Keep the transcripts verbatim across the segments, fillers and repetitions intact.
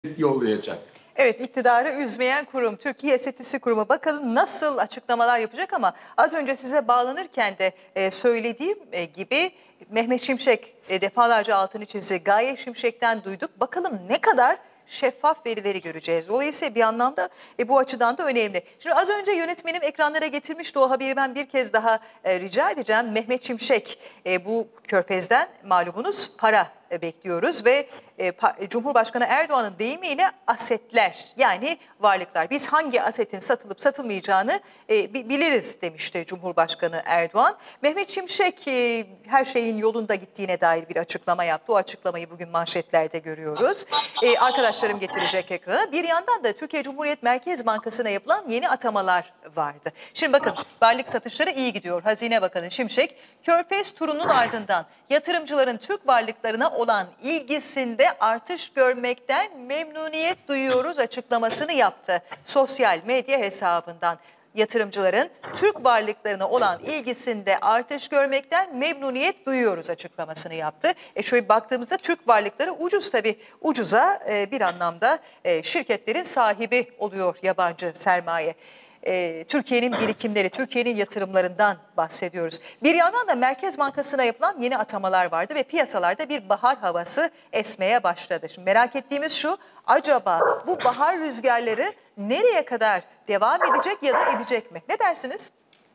yollayacak. Evet, iktidarı üzmeyen kurum Türkiye Estetistik Kurumu, bakalım nasıl açıklamalar yapacak. Ama az önce size bağlanırken de e, söylediğim e, gibi Mehmet Şimşek e, defalarca altını çizdi. Gaye Şimşek'ten duyduk. Bakalım ne kadar şeffaf verileri göreceğiz. Dolayısıyla bir anlamda e, bu açıdan da önemli. Şimdi az önce yönetmenim ekranlara getirmişti o haberi, ben bir kez daha e, rica edeceğim. Mehmet Şimşek, e, bu Körfez'den malumunuz para e, bekliyoruz ve e, Cumhurbaşkanı Erdoğan'ın deyimiyle asetler, yani varlıklar. Biz hangi asetin satılıp satılmayacağını e, biliriz demişti Cumhurbaşkanı Erdoğan. Mehmet Şimşek e, her şeyin yolunda gittiğine dair bir açıklama yaptı. O açıklamayı bugün manşetlerde görüyoruz. E, arkadaşlarım getirecek ekrana. Bir yandan da Türkiye Cumhuriyet Merkez Bankası'na yapılan yeni atamalar vardı. Şimdi bakın, varlık satışları iyi gidiyor. Hazine Bakanı Şimşek, Körfez turunun ardından yatırımcıların Türk varlıklarına olan ilgisinde artış görmekten memnuniyet duyuyoruz açıklamasını yaptı sosyal medya hesabından. Yatırımcıların Türk varlıklarına olan ilgisinde artış görmekten memnuniyet duyuyoruz açıklamasını yaptı. E şöyle baktığımızda Türk varlıkları ucuz, tabii ucuza e, bir anlamda e, şirketlerin sahibi oluyor yabancı sermaye. E, Türkiye'nin birikimleri, Türkiye'nin yatırımlarından bahsediyoruz. Bir yandan da Merkez Bankası'na yapılan yeni atamalar vardı ve piyasalarda bir bahar havası esmeye başladı. Şimdi merak ettiğimiz şu, acaba bu bahar rüzgarları nereye kadar devam edecek ya da edecek mi? Ne dersiniz?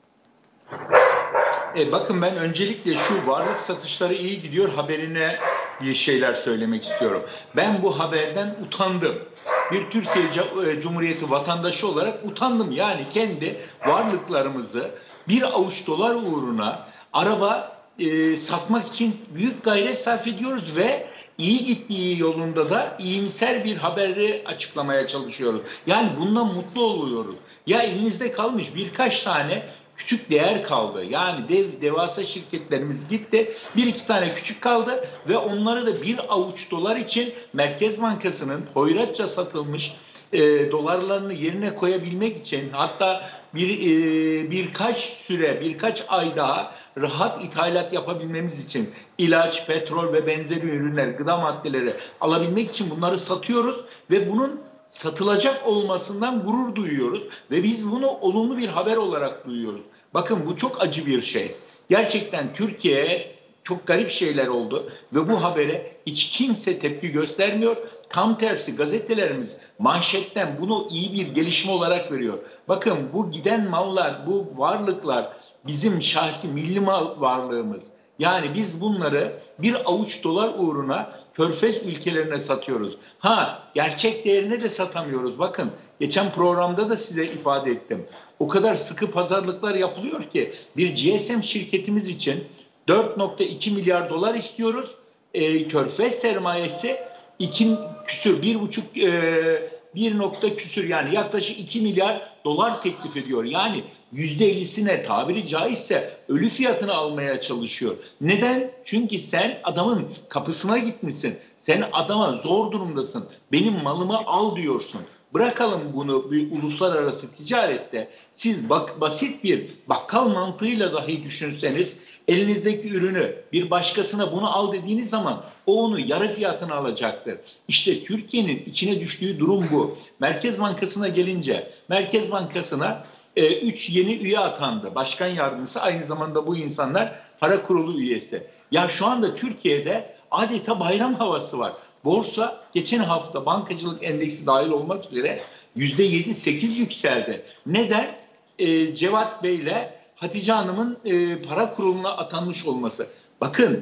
E, bakın, ben öncelikle şu varlık satışları iyi gidiyor haberine bir şeyler söylemek istiyorum. Ben bu haberden utandım. Bir Türkiye Cumhuriyeti vatandaşı olarak utandım. Yani kendi varlıklarımızı bir avuç dolar uğruna araba e, satmak için büyük gayret sarf ediyoruz ve iyi gittiği yolunda da iyimser bir haberi açıklamaya çalışıyoruz. Yani bundan mutlu oluyoruz. Ya elinizde kalmış birkaç tane küçük değer kaldı. Yani dev devasa şirketlerimiz gitti. Bir iki tane küçük kaldı ve onları da bir avuç dolar için Merkez Bankası'nın hoyratça satılmış e, dolarlarını yerine koyabilmek için, hatta bir e, birkaç süre, birkaç ay daha rahat ithalat yapabilmemiz için, ilaç, petrol ve benzeri ürünler, gıda maddeleri alabilmek için bunları satıyoruz ve bunun satılacak olmasından gurur duyuyoruz ve biz bunu olumlu bir haber olarak duyuyoruz. Bakın, bu çok acı bir şey. Gerçekten Türkiye'ye çok garip şeyler oldu ve bu habere hiç kimse tepki göstermiyor. Tam tersi gazetelerimiz manşetten bunu iyi bir gelişme olarak veriyor. Bakın, bu giden mallar, bu varlıklar bizim şahsi milli mal varlığımız. Yani biz bunları bir avuç dolar uğruna Körfez ülkelerine satıyoruz. Ha, gerçek değerine de satamıyoruz. Bakın, geçen programda da size ifade ettim. O kadar sıkı pazarlıklar yapılıyor ki bir G S M şirketimiz için dört nokta iki milyar dolar istiyoruz. E, Körfez sermayesi iki küsür, bir buçuk, e, bir nokta küsür, yani yaklaşık iki milyar dolar teklif ediyor. Yani yüzde ellisine, tabiri caizse ölü fiyatını almaya çalışıyor. Neden? Çünkü sen adamın kapısına gitmişsin. Sen adama zor durumdasın. Benim malımı al diyorsun. Bırakalım bunu bir uluslararası ticarette. Siz bak, basit bir bakkal mantığıyla dahi düşünseniz, elinizdeki ürünü bir başkasına bunu al dediğiniz zaman o onu yarı fiyatına alacaktır. İşte Türkiye'nin içine düştüğü durum bu. Merkez Bankası'na gelince, Merkez Bankası'na üç e, yeni üye atandı. Başkan yardımcısı, aynı zamanda bu insanlar para kurulu üyesi. Ya şu anda Türkiye'de adeta bayram havası var. Borsa geçen hafta bankacılık endeksi dahil olmak üzere yüzde yedi sekiz yükseldi. Neden? Ee, Cevat Bey ile Hatice Hanım'ın e, para kuruluna atanmış olması. Bakın,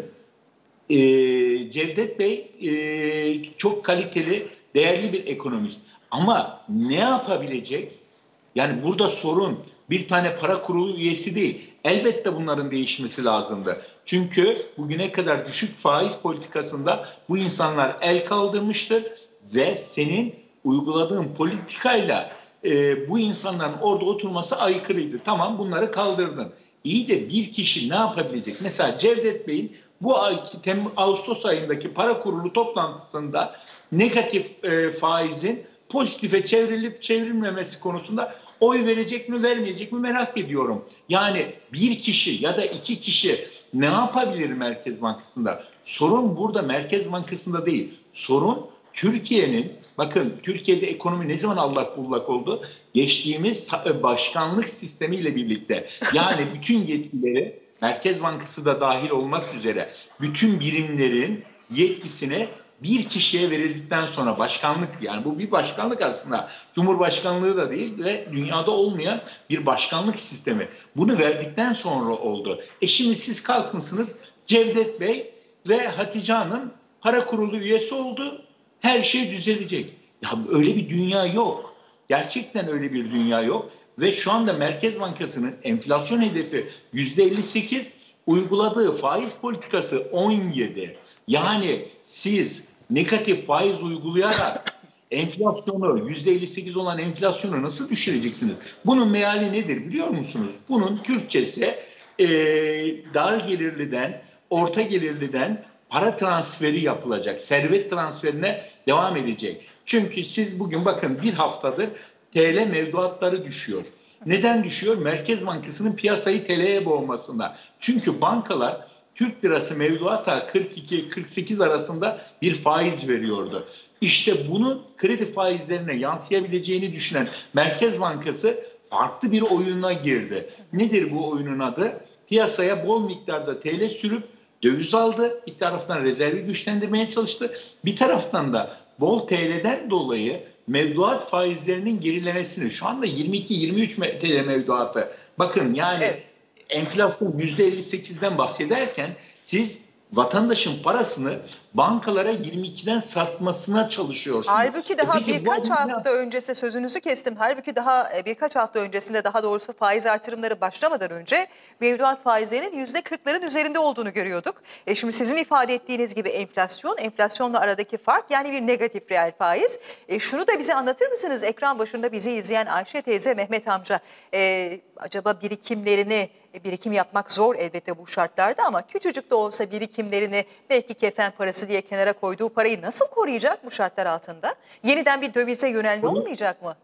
e, Cevdet Bey e, çok kaliteli, değerli bir ekonomist. Ama ne yapabilecek? Yani burada sorun bir tane para kurulu üyesi değil. Elbette bunların değişmesi lazımdı. Çünkü bugüne kadar düşük faiz politikasında bu insanlar el kaldırmıştır ve senin uyguladığın politikayla e, bu insanların orada oturması aykırıydı. Tamam, bunları kaldırdın. İyi de bir kişi ne yapabilecek? Mesela Cevdet Bey'in bu ay, Ağustos ayındaki para kurulu toplantısında negatif e, faizin pozitife çevrilip çevrilmemesi konusunda oy verecek mi vermeyecek mi merak ediyorum. Yani bir kişi ya da iki kişi ne yapabilir Merkez Bankası'nda? Sorun burada Merkez Bankası'nda değil. Sorun Türkiye'nin, bakın Türkiye'de ekonomi ne zaman allak bullak oldu? Geçtiğimiz başkanlık sistemiyle birlikte. Yani bütün yetkileri Merkez Bankası da dahil olmak üzere bütün birimlerin yetkisine bir kişiye verildikten sonra başkanlık, yani bu bir başkanlık aslında, Cumhurbaşkanlığı da değil ve dünyada olmayan bir başkanlık sistemi. Bunu verdikten sonra oldu. E şimdi siz kalkmışsınız, Cevdet Bey ve Hatice Hanım para kurulu üyesi oldu. Her şey düzelecek. Ya öyle bir dünya yok. Gerçekten öyle bir dünya yok. Ve şu anda Merkez Bankası'nın enflasyon hedefi yüzde elli sekiz, uyguladığı faiz politikası on yedi. Yani siz negatif faiz uygulayarak enflasyonu, yüzde elli sekiz olan enflasyonu nasıl düşüreceksiniz? Bunun meali nedir biliyor musunuz? Bunun Türkçesi e, dar gelirliden, orta gelirliden para transferi yapılacak. Servet transferine devam edecek. Çünkü siz bugün bakın bir haftadır T L mevduatları düşüyor. Neden düşüyor? Merkez Bankası'nın piyasayı T L'ye boğmasında. Çünkü bankalar Türk lirası mevduata kırk iki kırk sekiz arasında bir faiz veriyordu. İşte bunu kredi faizlerine yansıyabileceğini düşünen Merkez Bankası farklı bir oyuna girdi. Nedir bu oyunun adı? Piyasaya bol miktarda T L sürüp döviz aldı. Bir taraftan rezervi güçlendirmeye çalıştı. Bir taraftan da bol T L'den dolayı mevduat faizlerinin gerilemesini, şu anda yirmi iki yirmi üç T L mevduatı. Bakın yani evet, enflasyon yüzde elli sekizden bahsederken siz vatandaşın parasını bankalara yirmi ikiden satmasına çalışıyorsunuz. Halbuki daha e birkaç hafta öncesi, sözünüzü kestim. Halbuki daha birkaç hafta öncesinde, daha doğrusu faiz artırımları başlamadan önce mevduat faizlerinin yüzde kırkların üzerinde olduğunu görüyorduk. E şimdi sizin ifade ettiğiniz gibi enflasyon, enflasyonla aradaki fark, yani bir negatif reel faiz. E şunu da bize anlatır mısınız? Ekran başında bizi izleyen Ayşe teyze, Mehmet amca, e, acaba birikimlerini, birikim yapmak zor elbette bu şartlarda, ama küçücük de olsa birikimlerini belki kefen parası diye kenara koyduğu parayı nasıl koruyacak bu şartlar altında? Yeniden bir dövize yönelme olmayacak mı?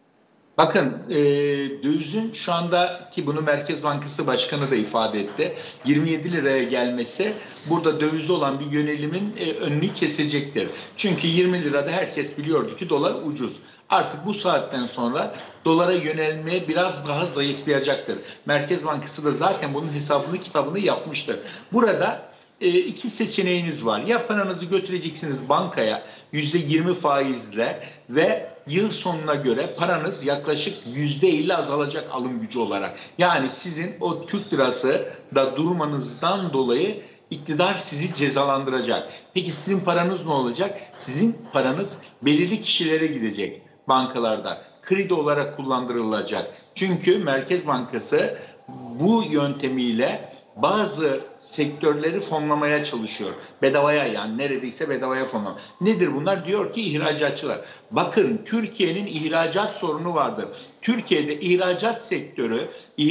Bakın e, dövizin şu anda, ki bunu Merkez Bankası Başkanı da ifade etti, yirmi yedi liraya gelmesi burada dövize olan bir yönelimin e, önünü kesecektir. Çünkü yirmi lirada herkes biliyordu ki dolar ucuz. Artık bu saatten sonra dolara yönelmeye biraz daha zayıflayacaktır. Merkez Bankası da zaten bunun hesabını kitabını yapmıştır. Burada e, iki seçeneğiniz var. Ya paranızı götüreceksiniz bankaya yüzde yirmi faizle ve yıl sonuna göre paranız yaklaşık yüzde elli azalacak alım gücü olarak. Yani sizin o Türk lirası da durmanızdan dolayı iktidar sizi cezalandıracak. Peki sizin paranız ne olacak? Sizin paranız belirli kişilere gidecek bankalarda. Kredi olarak kullandırılacak. Çünkü Merkez Bankası bu yöntemiyle bazı sektörleri fonlamaya çalışıyor. Bedavaya, yani neredeyse bedavaya fonlama. Nedir bunlar? Diyor ki ihracatçılar. Bakın Türkiye'nin ihracat sorunu vardır. Türkiye'de ihracat sektörü,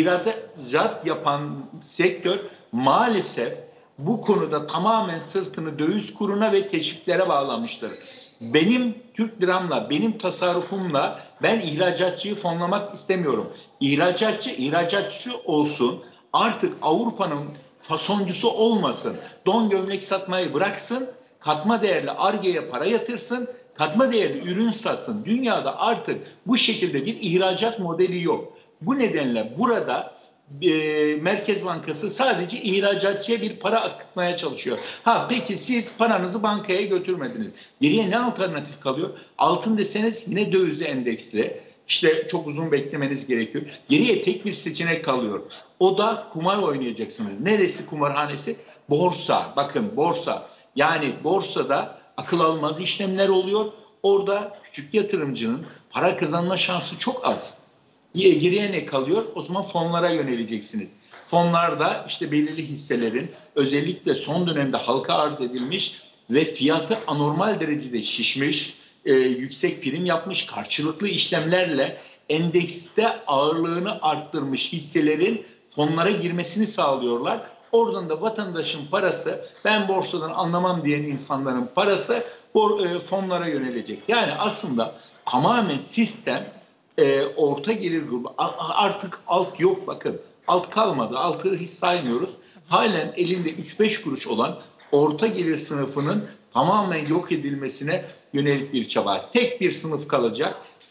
ihracat yapan sektör maalesef bu konuda tamamen sırtını döviz kuruna ve teşviklere bağlamıştır. Benim Türk liramla, benim tasarrufumla ben ihracatçıyı fonlamak istemiyorum. İhracatçı, ihracatçı olsun. Artık Avrupa'nın fasoncusu olmasın. Don gömlek satmayı bıraksın. Katma değerli Ar-Ge'ye para yatırsın. Katma değerli ürün satsın. Dünyada artık bu şekilde bir ihracat modeli yok. Bu nedenle burada e, Merkez Bankası sadece ihracatçıya bir para akıtmaya çalışıyor. Ha peki siz paranızı bankaya götürmediniz. Geriye ne alternatif kalıyor? Altın deseniz yine dövize endeksli. İşte çok uzun beklemeniz gerekiyor. Geriye tek bir seçenek kalıyor. O da kumar oynayacaksınız. Neresi kumarhanesi? Borsa. Bakın borsa. Yani borsada akıl almaz işlemler oluyor. Orada küçük yatırımcının para kazanma şansı çok az. Geriye ne kalıyor? O zaman fonlara yöneleceksiniz. Fonlarda işte belirli hisselerin özellikle son dönemde halka arz edilmiş ve fiyatı anormal derecede şişmiş, e, yüksek prim yapmış, karşılıklı işlemlerle endekste ağırlığını arttırmış hisselerin fonlara girmesini sağlıyorlar. Oradan da vatandaşın parası, ben borsadan anlamam diyen insanların parası fonlara yönelecek. Yani aslında tamamen sistem e, orta gelir grubu, artık alt yok, bakın alt kalmadı, altı hiç saymıyoruz. Halen elinde üç beş kuruş olan orta gelir sınıfının tamamen yok edilmesine yönelik bir çaba. Tek bir sınıf kalacak,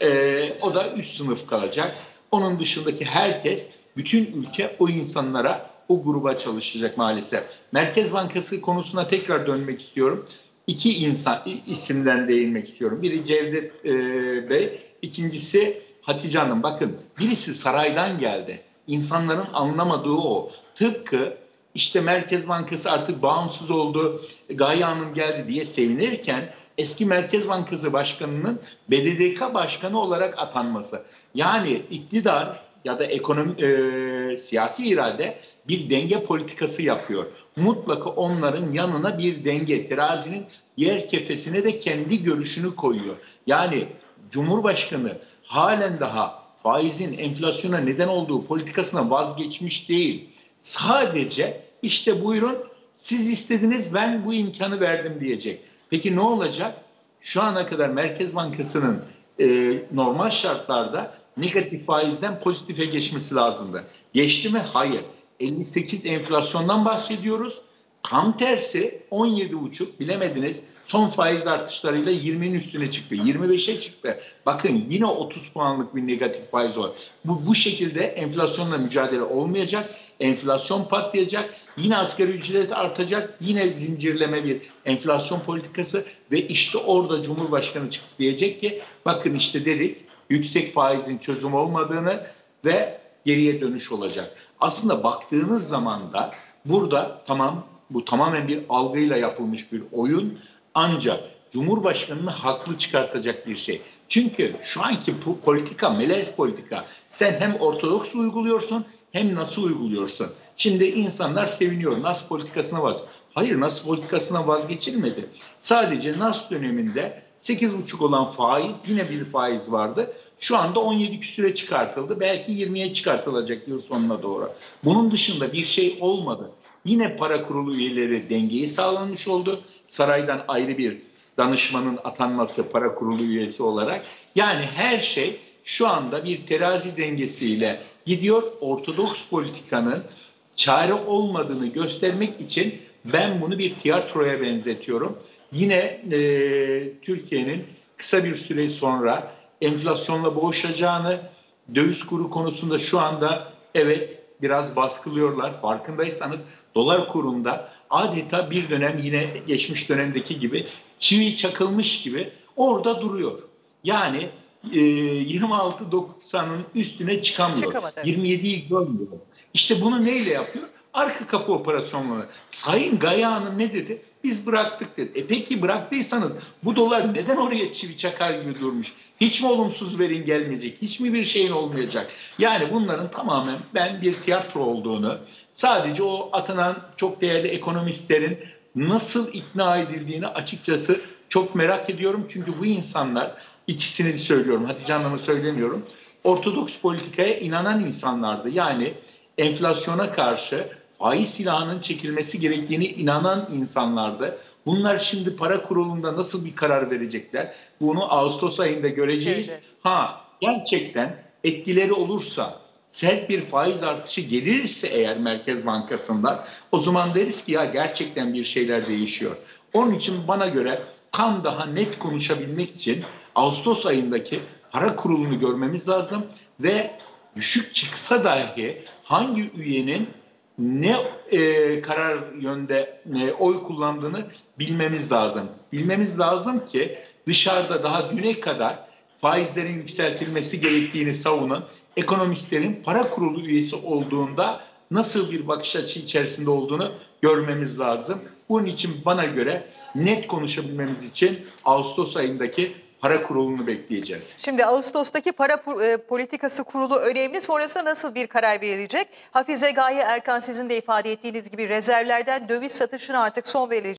e, o da üst sınıf kalacak. Onun dışındaki herkes, bütün ülke o insanlara, o gruba çalışacak maalesef. Merkez Bankası konusuna tekrar dönmek istiyorum. İki insan isimden değinmek istiyorum. Biri Cevdet e, Bey, ikincisi Hatice Hanım. Bakın, birisi saraydan geldi. İnsanların anlamadığı o. Tıpkı işte Merkez Bankası artık bağımsız oldu, Gaye Hanım geldi diye sevinirken eski Merkez Bankası Başkanı'nın B D D K Başkanı olarak atanması. Yani iktidar ya da ekonomi, e, siyasi irade bir denge politikası yapıyor. Mutlaka onların yanına bir denge, terazinin diğer kefesine de kendi görüşünü koyuyor. Yani Cumhurbaşkanı halen daha faizin enflasyona neden olduğu politikasına vazgeçmiş değil. Sadece işte buyurun siz istediniz, ben bu imkanı verdim diyecek. Peki ne olacak? Şu ana kadar Merkez Bankası'nın e, normal şartlarda negatif faizden pozitife geçmesi lazımdı. Geçti mi? Hayır. elli sekiz enflasyondan bahsediyoruz. Tam tersi on yedi buçuk, bilemediniz, son faiz artışlarıyla yirminin üstüne çıktı. yirmi beşe çıktı. Bakın yine otuz puanlık bir negatif faiz var. Bu, bu şekilde enflasyonla mücadele olmayacak. Enflasyon patlayacak. Yine asgari ücret artacak. Yine zincirleme bir enflasyon politikası ve işte orada Cumhurbaşkanı çıkıp diyecek ki bakın işte dedik, yüksek faizin çözüm olmadığını ve geriye dönüş olacak. Aslında baktığınız zaman da burada tamam, bu tamamen bir algıyla yapılmış bir oyun, ancak Cumhurbaşkanı'nı haklı çıkartacak bir şey. Çünkü şu anki bu politika melez politika. Sen hem ortodoks uyguluyorsun hem nasıl uyguluyorsun. Şimdi insanlar seviniyor. Nas politikasına vaz. Hayır, Nas politikasına vazgeçilmedi. Sadece Nas döneminde sekiz buçuk olan faiz, yine bir faiz vardı. Şu anda on yedi küsüre çıkartıldı. Belki yirmiye çıkartılacak yıl sonuna doğru. Bunun dışında bir şey olmadı. Yine para kurulu üyeleri dengeyi sağlanmış oldu. Saraydan ayrı bir danışmanın atanması para kurulu üyesi olarak. Yani her şey şu anda bir terazi dengesiyle gidiyor. Ortodoks politikanın çare olmadığını göstermek için ben bunu bir tiyatroya benzetiyorum. Yine e, Türkiye'nin kısa bir süre sonra enflasyonla boğuşacağını, döviz kuru konusunda şu anda evet biraz baskılıyorlar. Farkındaysanız dolar kurunda adeta bir dönem yine geçmiş dönemdeki gibi çivi çakılmış gibi orada duruyor. Yani e, yirmi altı doksanın üstüne çıkamıyor. Çıkamadı. yirmi yediyi görmüyor. İşte bunu neyle yapıyor? Arka kapı operasyonları. Sayın Gaye Hanım ne dedi? Biz bıraktık dedi. E peki bıraktıysanız bu dolar neden oraya çivi çakar gibi durmuş? Hiç mi olumsuz verin gelmeyecek? Hiç mi bir şeyin olmayacak? Yani bunların tamamen ben bir tiyatro olduğunu, sadece o atanan çok değerli ekonomistlerin nasıl ikna edildiğini açıkçası çok merak ediyorum. Çünkü bu insanlar, ikisini söylüyorum, Hatice Hanım'ı söylemiyorum, ortodoks politikaya inanan insanlardı. Yani enflasyona karşı faiz silahının çekilmesi gerektiğini inanan insanlardı. Bunlar şimdi para kurulunda nasıl bir karar verecekler? Bunu Ağustos ayında göreceğiz. Göreceğiz. Ha, gerçekten etkileri olursa, sert bir faiz artışı gelirse eğer Merkez Bankası'ndan, o zaman deriz ki ya gerçekten bir şeyler değişiyor. Onun için bana göre tam daha net konuşabilmek için Ağustos ayındaki para kurulunu görmemiz lazım ve düşük çıksa dahi hangi üyenin ne e, karar yönde e, oy kullandığını bilmemiz lazım. Bilmemiz lazım ki dışarıda daha düne kadar faizlerin yükseltilmesi gerektiğini savunan ekonomistlerin para kurulu üyesi olduğunda nasıl bir bakış açı içerisinde olduğunu görmemiz lazım. Bunun için bana göre net konuşabilmemiz için Ağustos ayındaki para kurulunu bekleyeceğiz. Şimdi Ağustos'taki para e, politikası kurulu önemli. Sonrasında nasıl bir karar verilecek? Hafize Gaye Erkan, sizin de ifade ettiğiniz gibi rezervlerden döviz satışına artık son verilecek.